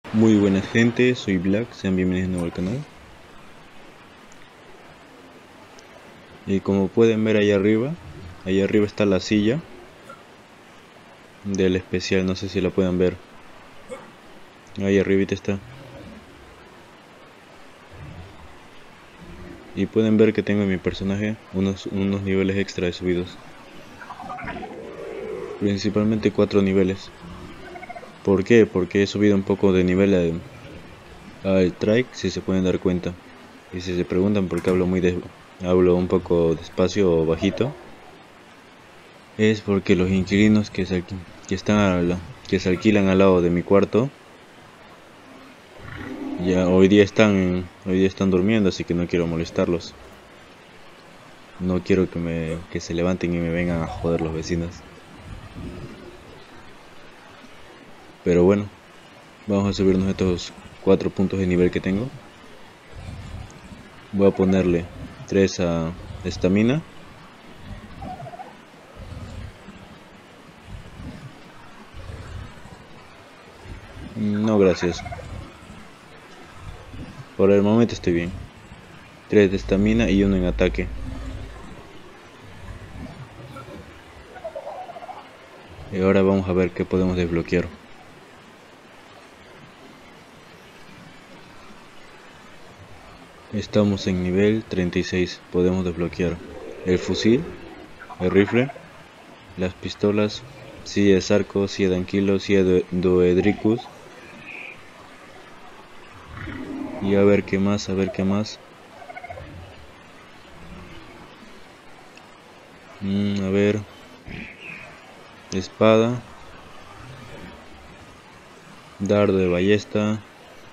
Muy buenas gente, soy Black, sean bienvenidos de nuevo al canal. Y como pueden ver ahí arriba está la silla del especial, no sé si la pueden ver. Ahí arribita está. Y pueden ver que tengo en mi personaje unos niveles extra de subidos. Principalmente 4 niveles. ¿Por qué? Porque he subido un poco de nivel al trike, si se pueden dar cuenta. Y si se preguntan por qué hablo un poco despacio o bajito, es porque los inquilinos que se alquilan al lado de mi cuarto ya hoy día están durmiendo, así que no quiero molestarlos. No quiero que se levanten y me vengan a joder los vecinos. Pero bueno, vamos a subirnos estos 4 puntos de nivel que tengo. Voy a ponerle 3 a estamina. No, gracias. Por el momento estoy bien. 3 de estamina y 1 en ataque. Y ahora vamos a ver qué podemos desbloquear. Estamos en nivel 36. Podemos desbloquear el fusil, el rifle, las pistolas, silla de Sarco, silla de Anquilo, silla de Doedricus. Y a ver qué más, a ver qué más. A ver. Espada. Dardo de ballesta.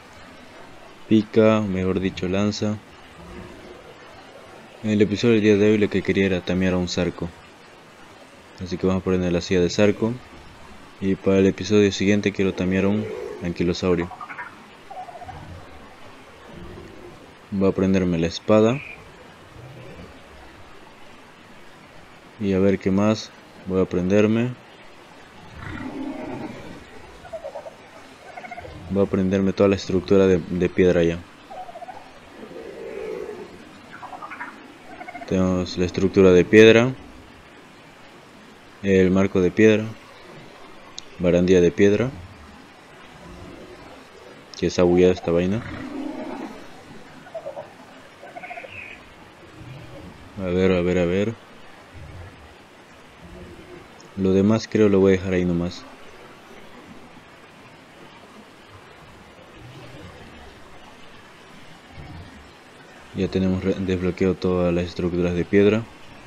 Pica, mejor dicho lanza. En el episodio del día de hoy lo que quería era tamear a un Sarco. Así que vamos a poner la silla de Sarco. Y para el episodio siguiente quiero tamear a un anquilosaurio. Voy a prenderme la espada. Y a ver qué más voy a prenderme. Voy a prenderme toda la estructura de piedra ya. Tenemos la estructura de piedra. El marco de piedra. Barandilla de piedra. Que es abullada esta vaina. A ver, a ver, a ver. Lo demás creo lo voy a dejar ahí nomás. Ya tenemos desbloqueado todas las estructuras de piedra.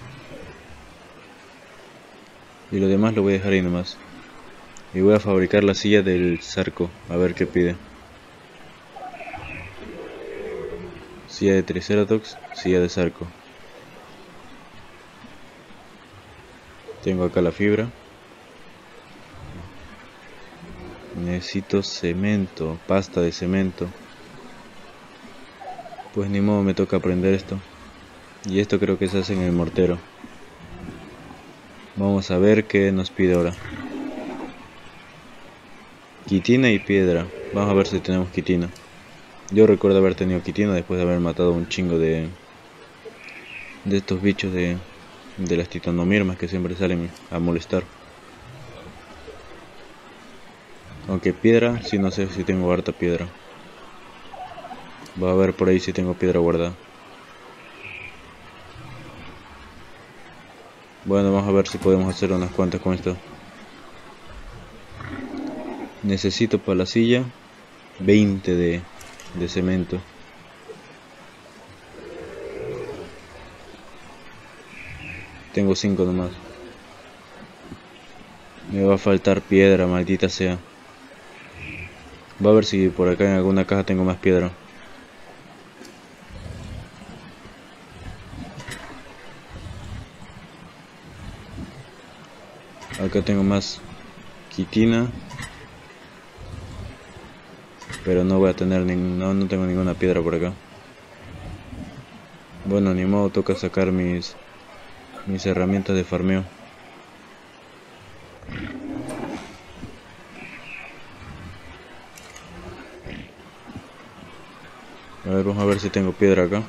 Y lo demás lo voy a dejar ahí nomás. Y voy a fabricar la silla del Sarco. A ver qué pide. Silla de Triceratops, silla de Sarco. Tengo acá la fibra. Necesito cemento, pasta de cemento. Pues ni modo, me toca aprender esto. Y esto creo que se hace en el mortero. Vamos a ver qué nos pide ahora. Quitina y piedra. Vamos a ver si tenemos quitina. Yo recuerdo haber tenido quitina después de haber matado un chingo de estos bichos de las titanomirmas que siempre salen a molestar. Aunque piedra, sí, no sé si tengo harta piedra. Voy a ver por ahí si tengo piedra guardada. Bueno, vamos a ver si podemos hacer unas cuantas con esto. Necesito para la silla 20 de cemento. Tengo 5 nomás. Me va a faltar piedra, maldita sea. Va a ver si por acá en alguna caja tengo más piedra. Acá tengo más quitina. Pero no voy a tener no tengo ninguna piedra por acá. Bueno, ni modo, toca sacar mis herramientas de farmeo. A ver, vamos a ver si tengo piedra acá.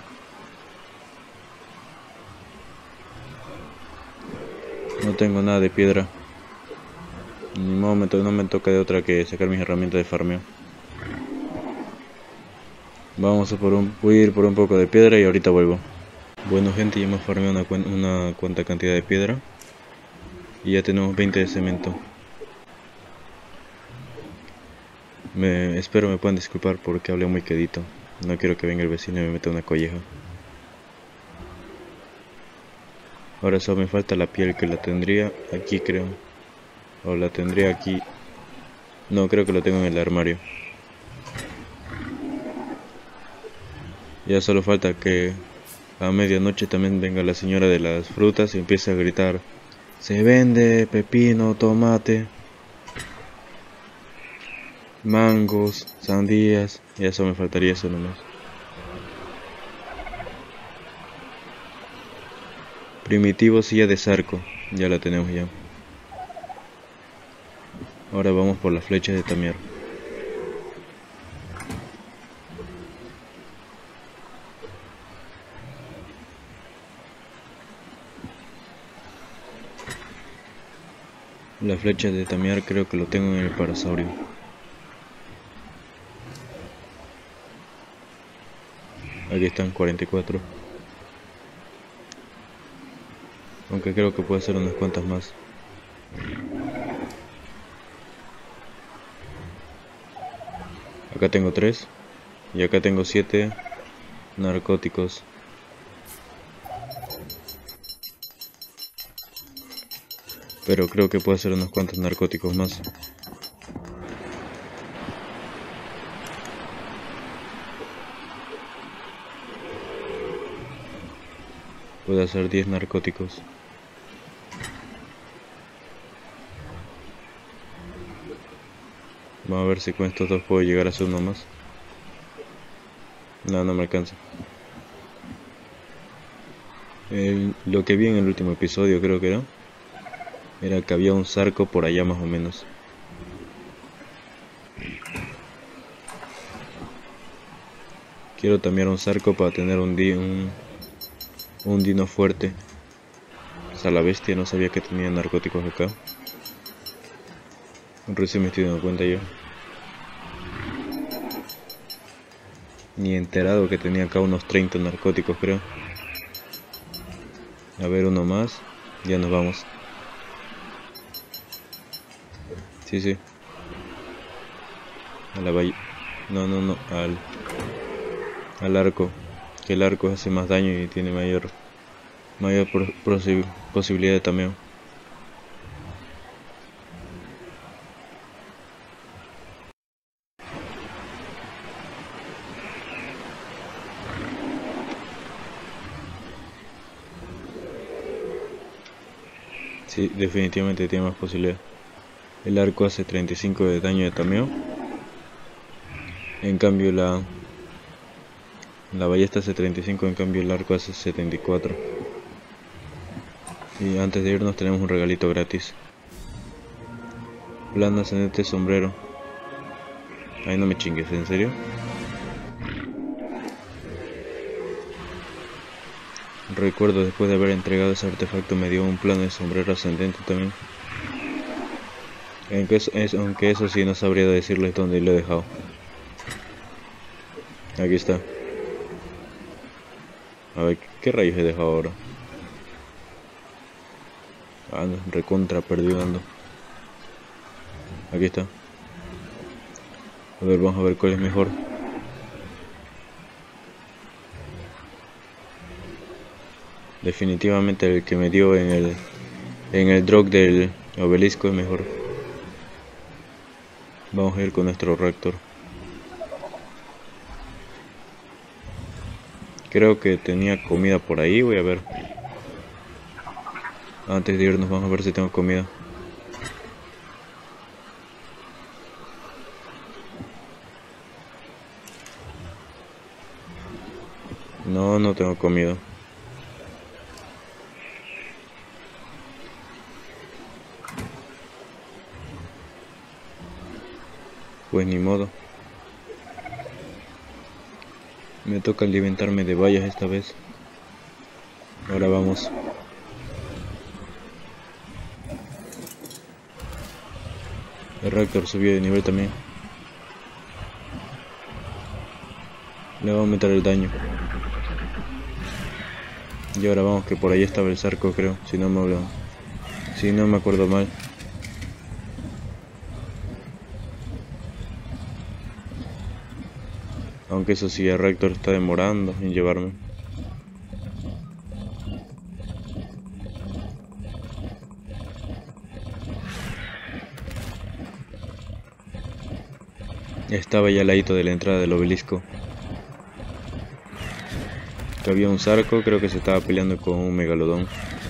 No tengo nada de piedra. Ni momento, no me toca de otra que sacar mis herramientas de farmeo. Voy a ir por un poco de piedra y ahorita vuelvo. Bueno gente, ya hemos farmeado una cuanta cantidad de piedra. Y ya tenemos 20 de cemento. Espero me puedan disculpar porque hablé muy quedito. No quiero que venga el vecino y me meta una colleja. Ahora solo me falta la piel, que la tendría aquí creo. O la tendría aquí. No, creo que lo tengo en el armario. Ya solo falta que a medianoche también venga la señora de las frutas y empiece a gritar: se vende pepino, tomate, mangos, sandías. Ya solo me faltaría eso nomás. Primitivo silla de Zarco, ya la tenemos ya. Ahora vamos por las flechas de Tamiar. La flecha de Tamiar creo que lo tengo en el parasaurio. Aquí están 44. Aunque creo que puede ser unas cuantas más. Acá tengo 3. Y acá tengo 7 narcóticos. Pero creo que puede ser unos cuantos narcóticos más. Puede hacer 10 narcóticos. Vamos a ver si con estos dos puedo llegar a hacer uno más. No, no me alcanza. Lo que vi en el último episodio creo que era que había un zarco por allá más o menos. Quiero también un zarco para tener un dino fuerte. O sea, la bestia, no sabía que tenía narcóticos acá. Recién me estoy dando cuenta yo. Ni enterado que tenía acá unos 30 narcóticos creo. A ver, uno más. Ya nos vamos. Sí. A la valle. No. Al arco. Que el arco hace más daño y tiene mayor posibilidad de tameo. Sí, definitivamente tiene más posibilidad. El arco hace 35 de daño de tameo. En cambio la ballesta hace 35, en cambio el arco hace 74. Y antes de irnos tenemos un regalito gratis. Blanda ascendente sombrero. Ay, no me chingues, ¿en serio? Recuerdo, después de haber entregado ese artefacto me dio un plano de sombrero ascendente también. Aunque eso sí no sabría decirles dónde lo he dejado. Aquí está. A ver, ¿qué rayos he dejado ahora? Ah, no, recontra perdido ando. Aquí está. A ver, vamos a ver cuál es mejor. Definitivamente el que me dio en el drop del obelisco es mejor. Vamos a ir con nuestro reactor. Creo que tenía comida por ahí, voy a ver. Antes de irnos vamos a ver si tengo comida. No, no tengo comida. Pues ni modo. Me toca alimentarme de bayas esta vez. Ahora vamos. El Raptor subió de nivel también. Le va a aumentar el daño. Y ahora vamos, que por ahí estaba el Zarco, creo, si no me acuerdo mal. Aunque eso sí, el Raptor está demorando en llevarme. Estaba ya al ladito de la entrada del obelisco. Que había un Zarco, creo que se estaba peleando con un megalodón.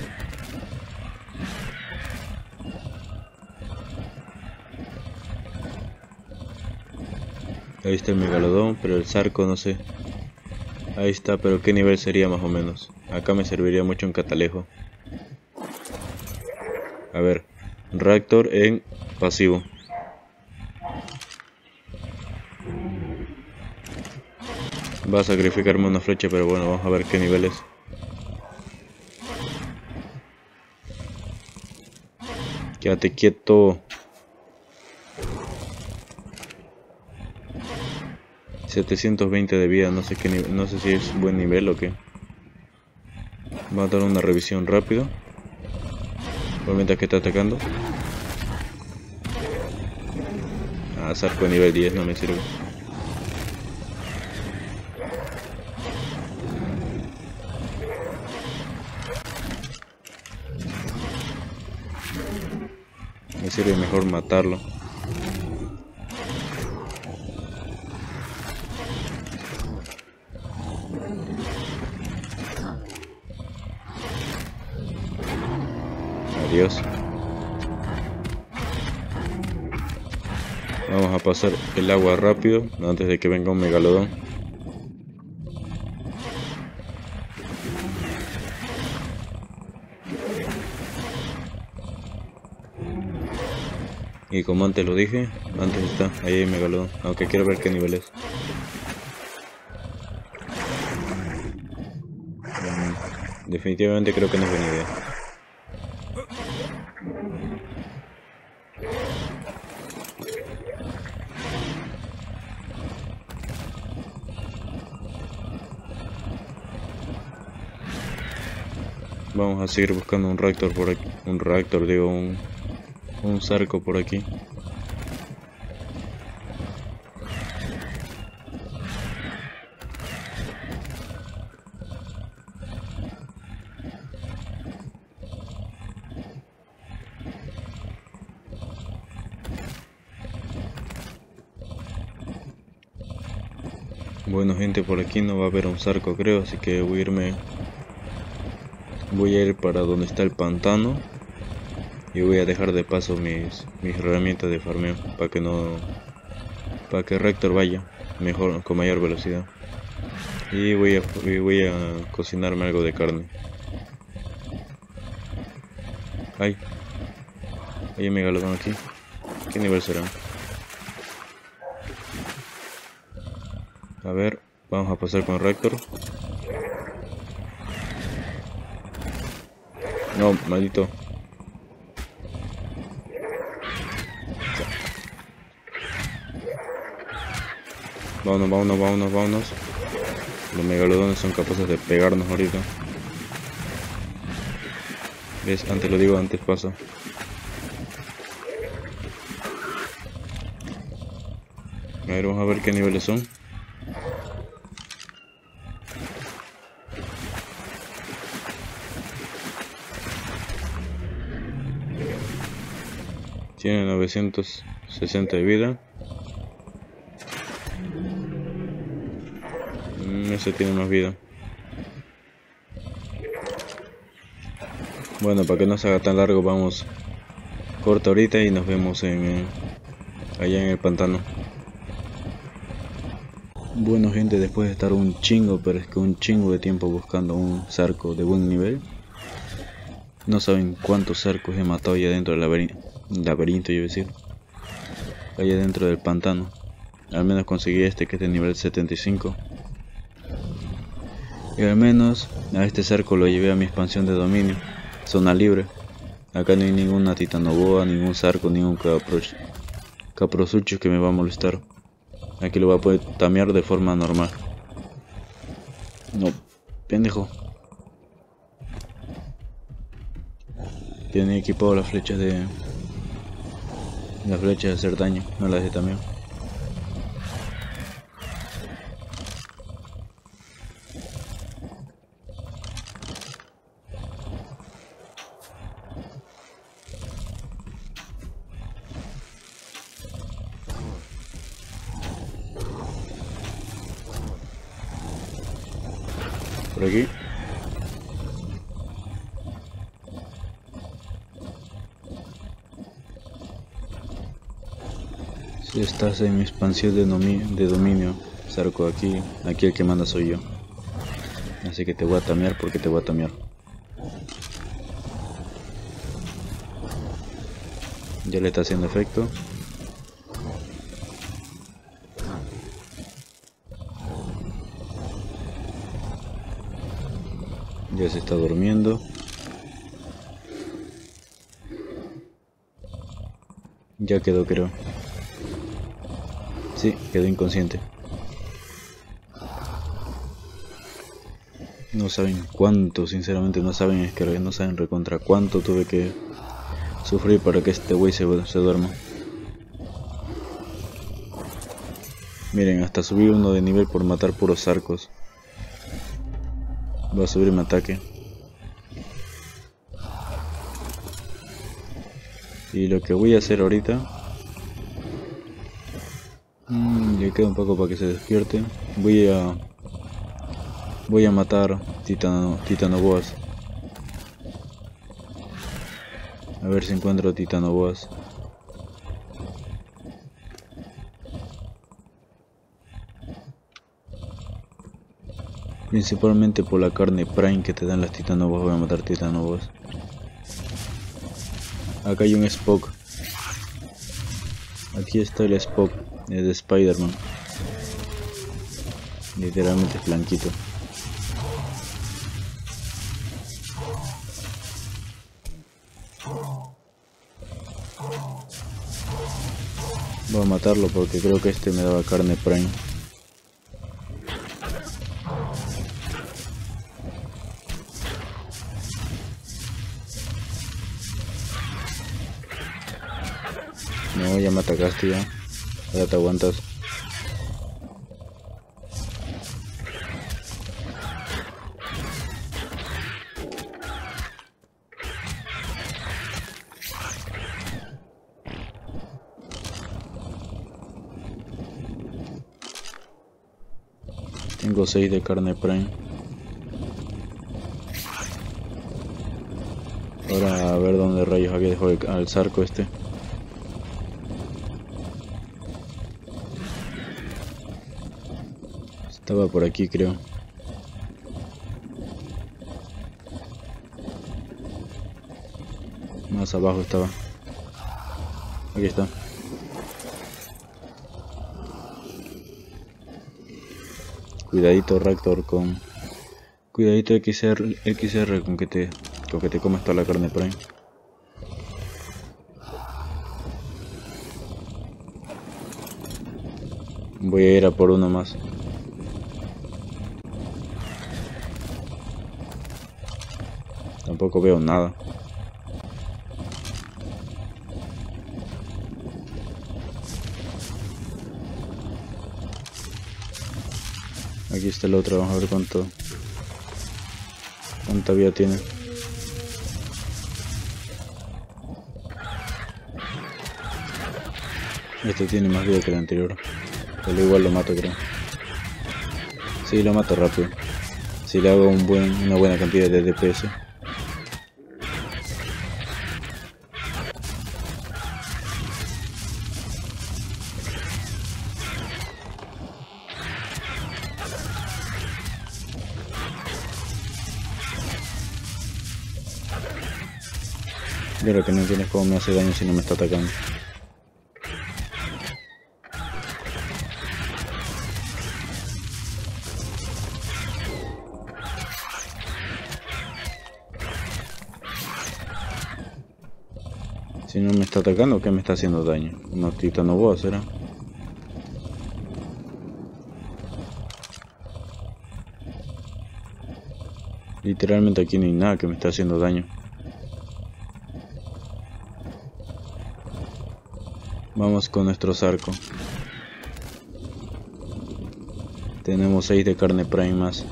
Ahí está el megalodón, pero el Zarco no sé. Ahí está, pero ¿qué nivel sería más o menos? Acá me serviría mucho un catalejo. A ver, Raptor en pasivo. Va a sacrificarme una flecha, pero bueno, vamos a ver qué nivel es. Quédate quieto. 720 de vida, no sé qué nivel, no sé si es buen nivel o qué. Vamos a dar una revisión rápido. Por mientras que está atacando. Ah, Zarco nivel 10 no me sirve. Me sirve mejor matarlo. Adiós. Vamos a pasar el agua rápido antes de que venga un megalodón. Y como antes lo dije, antes está, ahí hay megalodón, aunque quiero ver qué nivel es. Definitivamente creo que no es buena idea. Vamos a seguir buscando un Raptor por aquí. Un Raptor, digo, un Zarco por aquí. Bueno gente, por aquí no va a haber un Zarco creo, así que voy a ir para donde está el pantano. Y voy a dejar de paso mis herramientas de farmeo para que Raptor vaya mejor, con mayor velocidad. Y voy a cocinarme algo de carne. Ay, hay un megalodón aquí. ¿Qué nivel será? A ver, vamos a pasar con Raptor. No, maldito. Vámonos. Los megalodones son capaces de pegarnos ahorita. ¿Ves? Antes lo digo, antes pasa. A ver, vamos a ver qué niveles son. Tiene 960 de vida. Ese tiene más vida. Bueno, para que no se haga tan largo, vamos corta ahorita y nos vemos allá en el pantano. Bueno gente, después de estar un chingo de tiempo buscando un Zarco de buen nivel, no saben cuántos Zarcos he matado allá dentro del laberinto, yo iba a decir, allá dentro del pantano. Al menos conseguí este que es de nivel 75. Y al menos a este cerco lo llevé a mi expansión de dominio. Zona libre. Acá no hay ninguna titanoboa, ningún zarco, ningún caprosuchus que me va a molestar. Aquí lo voy a poder tamear de forma normal. No, pendejo. Tiene equipado las flechas de hacer daño, no las de tameo. Por aquí. Si estás en mi expansión de dominio, Zarco, aquí el que manda soy yo. Así que te voy a tamear porque te voy a tamear. Ya le está haciendo efecto. Ya se está durmiendo. Ya quedó, creo. Sí, quedó inconsciente. No saben cuánto, sinceramente no saben, es que no saben recontra cuánto tuve que sufrir para que este güey se duerma. Miren, hasta subí uno de nivel por matar puros zarcos. Va a subir mi ataque. Y lo que voy a hacer ahorita, le queda un poco para que se despierte. Voy a matar titanoboas. A ver si encuentro titanoboas. Principalmente por la carne prime que te dan las titanoboas, voy a matar titanoboas. Acá hay un Spock. Aquí está el Spock de Spider-Man. Literalmente es blanquito. Voy a matarlo porque creo que este me daba carne prime. No, ya me atacaste ya. Ya te aguantas. Tengo 6 de carne prime. Ahora a ver dónde rayos había dejado al zarco este. Estaba por aquí, creo. Más abajo estaba. Aquí está. Cuidadito Raptor con... Cuidadito XR con que te comas toda la carne prime. Voy a ir a por uno más. Tampoco veo nada. Aquí está el otro, vamos a ver cuánta vida tiene. Este tiene más vida que el anterior, pero igual lo mato, creo. Sí, lo mato rápido. Si le hago una buena cantidad de DPS. Yo creo que no entiendes cómo me hace daño si no me está atacando. Si no me está atacando, ¿qué me está haciendo daño? ¿Una titanoboa será? Literalmente aquí no hay nada que me está haciendo daño. Vamos con nuestro Zarco. Tenemos 6 de carne prime más.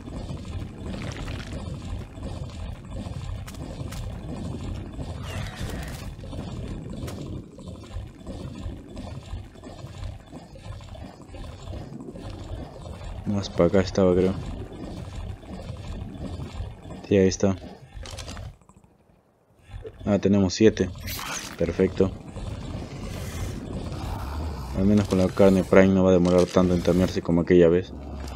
Más para acá estaba, creo. Sí, ahí está. Ah, tenemos 7. Perfecto. Al menos con la carne prime no va a demorar tanto en tamearse como aquella vez.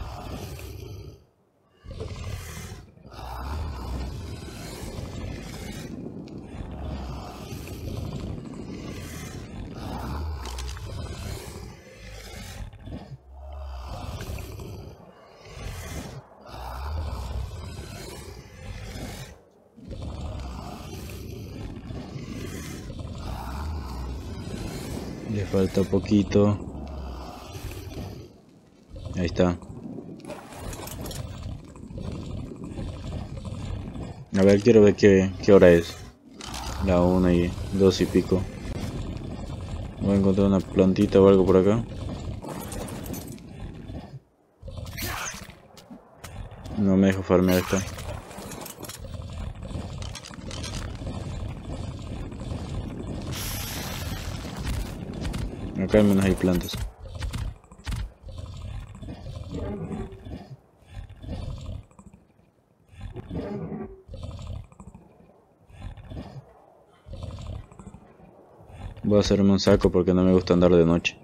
Le falta poquito. Ahí está. A ver, quiero ver qué hora es. La 1:02 y pico. Voy a encontrar una plantita o algo por acá. No me dejo farmear esta. Acá al menos hay plantas. Voy a hacerme un saco porque no me gusta andar de noche.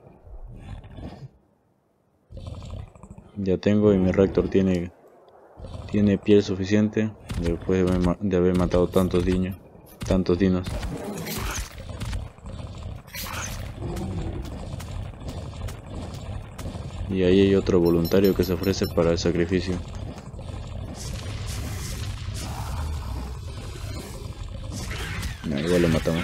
Ya tengo y mi Raptor tiene piel suficiente después de haber matado tantos dinos. Y ahí hay otro voluntario que se ofrece para el sacrificio. No, igual lo matamos.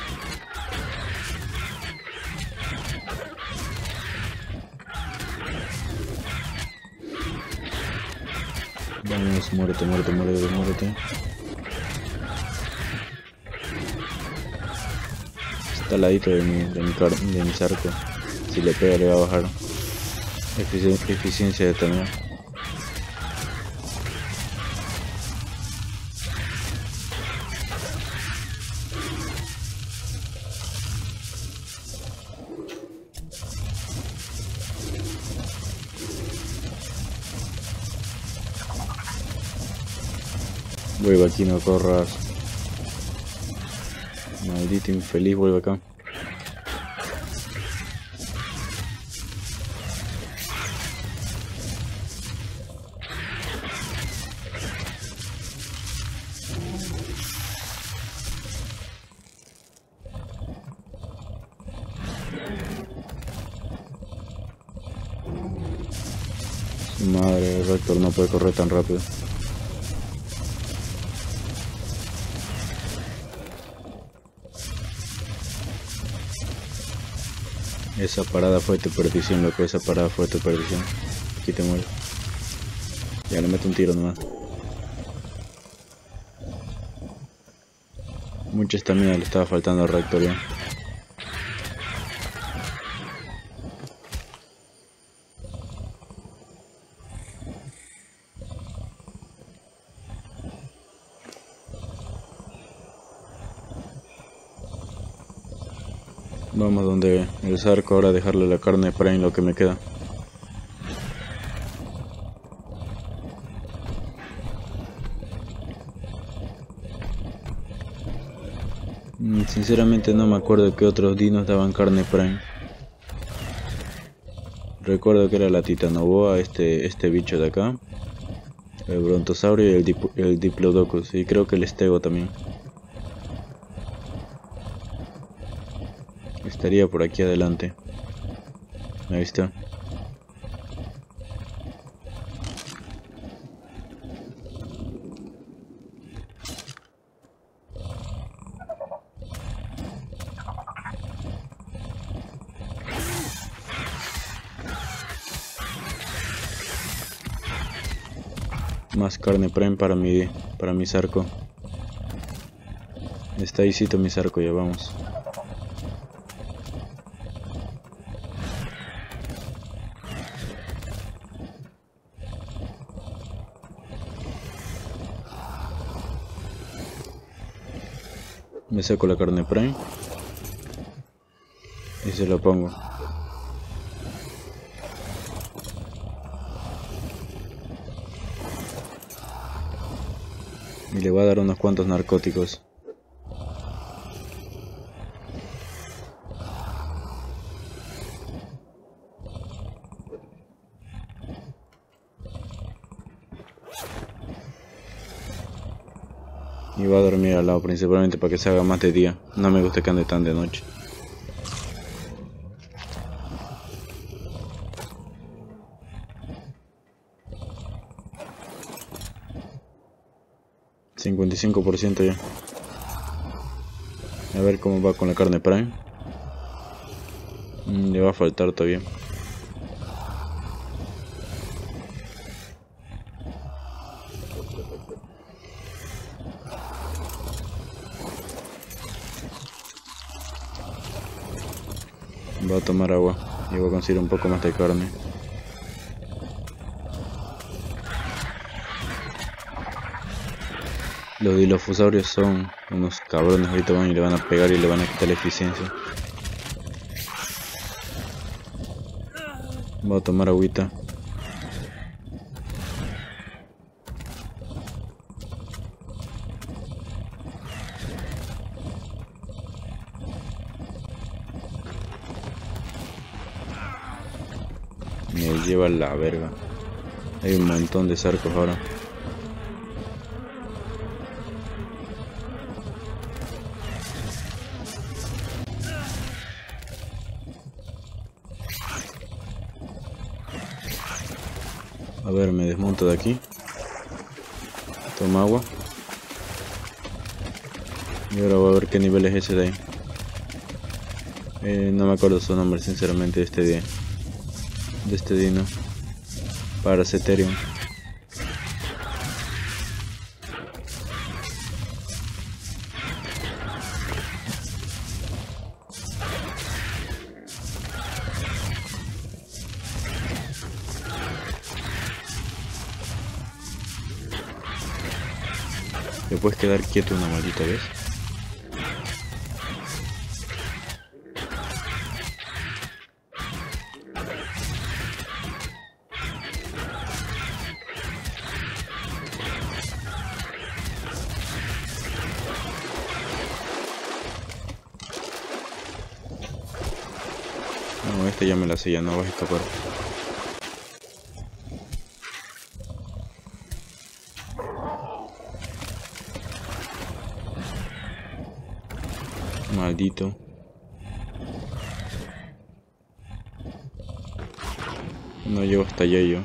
Vamos, muérete. Está al ladito de mi Zarco. Si le pega le va a bajar eficiencia de también. Vuelve aquí, no corras. Maldito infeliz, vuelve acá. Madre, el Raptor no puede correr tan rápido. Esa parada fue tu perdición, loco, esa parada fue tu perdición. Aquí te mueres. Ya le meto un tiro nomás. Mucha estamina le estaba faltando al Raptor ya. Vamos donde el Zarco ahora a dejarle la carne prime lo que me queda. Sinceramente no me acuerdo que otros dinos daban carne prime. Recuerdo que era la titanoboa, este bicho de acá, el brontosaurio y el diplodocus, y creo que el estego también. Estaría por aquí adelante. Ahí está. Más carne prime para mi Zarco. Está ahícito mi Zarco, ya vamos. Me saco la carne prime y se lo pongo. Y le voy a dar unos cuantos narcóticos. Y voy a dormir al lado, principalmente para que se haga más de día. No me gusta que ande tan de noche. $55% ya. A ver cómo va con la carne prime. Le va a faltar todavía. Voy a tomar agua y voy a conseguir un poco más de carne. Los dilofosaurios son unos cabrones, ahorita van y le van a pegar y le van a quitar la eficiencia. Voy a tomar agüita. Me lleva la verga. Hay un montón de Zarcos ahora. A ver, me desmonto de aquí. Toma agua. Y ahora voy a ver qué nivel es ese de ahí. No me acuerdo su nombre, sinceramente, de este dino. Paraceterium. Te puedes quedar quieto una maldita vez. No, este ya me la sé, ya no vas a escapar. Maldito. No llego hasta allá yo.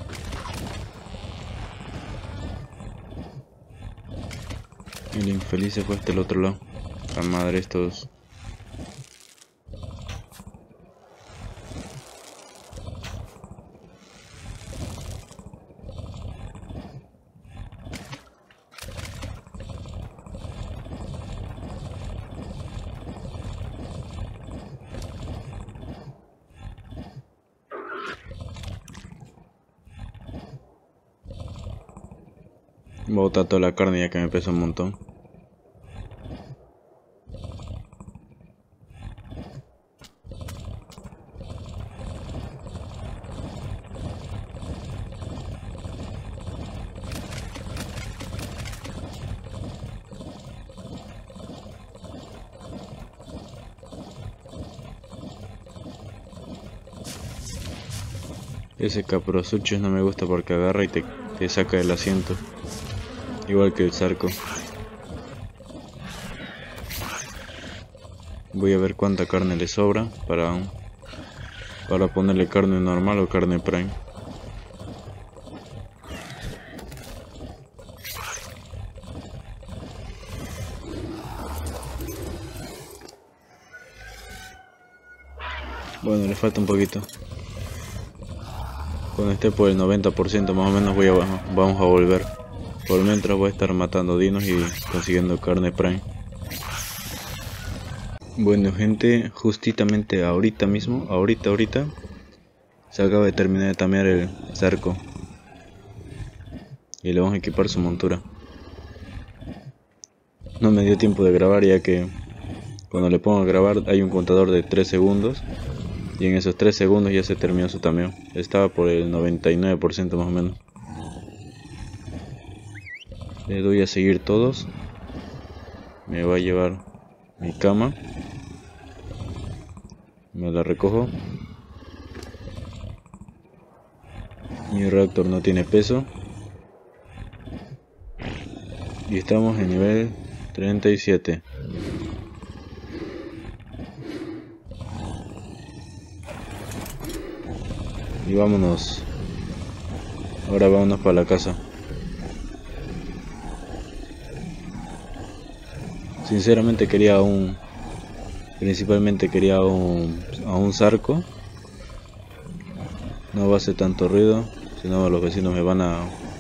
El infeliz se fue hasta el otro lado. La madre estos. Voy a botar toda la carne ya que me pesa un montón. Ese Caprosuchus no me gusta porque agarra y te saca del asiento. Igual que el Zarco. Voy a ver cuánta carne le sobra para ponerle carne normal o carne prime. Bueno, le falta un poquito. Cuando esté por el 90% más o menos vamos a volver. Por mientras voy a estar matando dinos y consiguiendo carne prime. Bueno gente, justamente ahorita mismo, ahorita se acaba de terminar de tamear el Zarco. Y le vamos a equipar su montura. No me dio tiempo de grabar ya que cuando le pongo a grabar hay un contador de 3 segundos. Y en esos 3 segundos ya se terminó su tameo. Estaba por el 99% más o menos. Le doy a seguir todos. Me va a llevar mi cama. Me la recojo. Mi reactor no tiene peso. Y estamos en nivel 37. Y vámonos. Ahora vámonos para la casa. Sinceramente quería principalmente quería a un Zarco. No va a hacer tanto ruido, si no los vecinos me van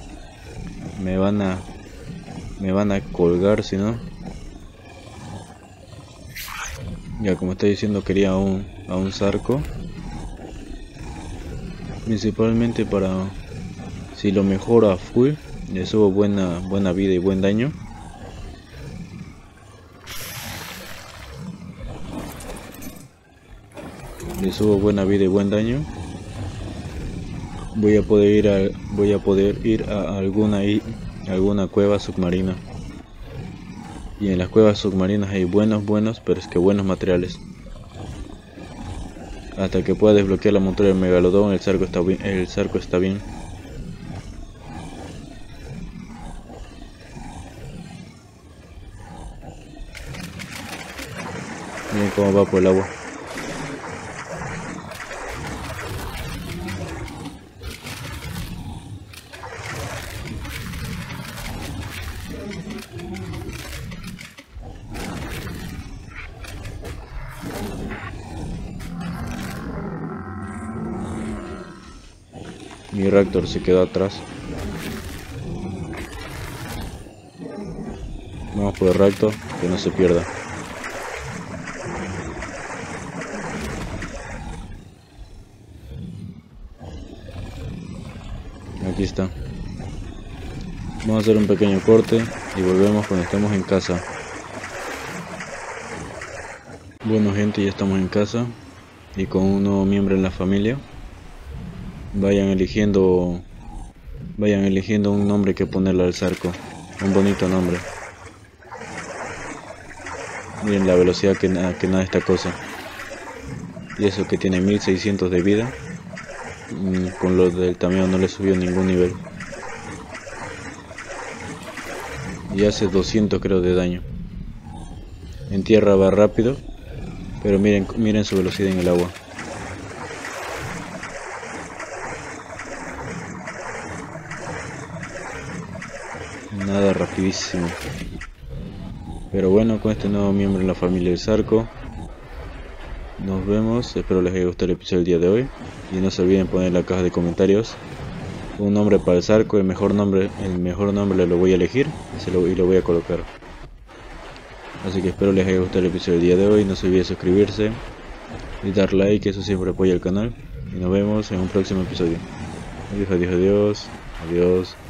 a colgar, si no. Ya como estoy diciendo, quería a un Zarco. Principalmente para, si lo mejoro a full, le subo buena vida y buen daño. Le subo buena vida y buen daño. Voy a poder ir a alguna cueva submarina. Y en las cuevas submarinas hay buenos, pero es que buenos materiales. Hasta que pueda desbloquear la montura del megalodón, el Zarco está bien. Miren cómo va por el agua. Mi reactor se quedó atrás. Vamos por el reactor, que no se pierda. Aquí está. Vamos a hacer un pequeño corte y volvemos cuando estemos en casa. Bueno gente, ya estamos en casa y con un nuevo miembro en la familia. Vayan eligiendo un nombre que ponerle al Zarco, un bonito nombre. Miren la velocidad que nada esta cosa. Y eso que tiene 1600 de vida. Con lo del tameo no le subió ningún nivel. Y hace 200 creo de daño. En tierra va rápido, pero miren su velocidad en el agua. Nada, rapidísimo. Pero bueno, con este nuevo miembro en la familia del Zarco nos vemos. Espero les haya gustado el episodio del día de hoy. Y no se olviden poner en la caja de comentarios un nombre para el Zarco. El mejor nombre lo voy a elegir y lo voy a colocar. Así que espero les haya gustado el episodio del día de hoy. No se olviden suscribirse y dar like, eso siempre apoya al canal. Y nos vemos en un próximo episodio. Adiós.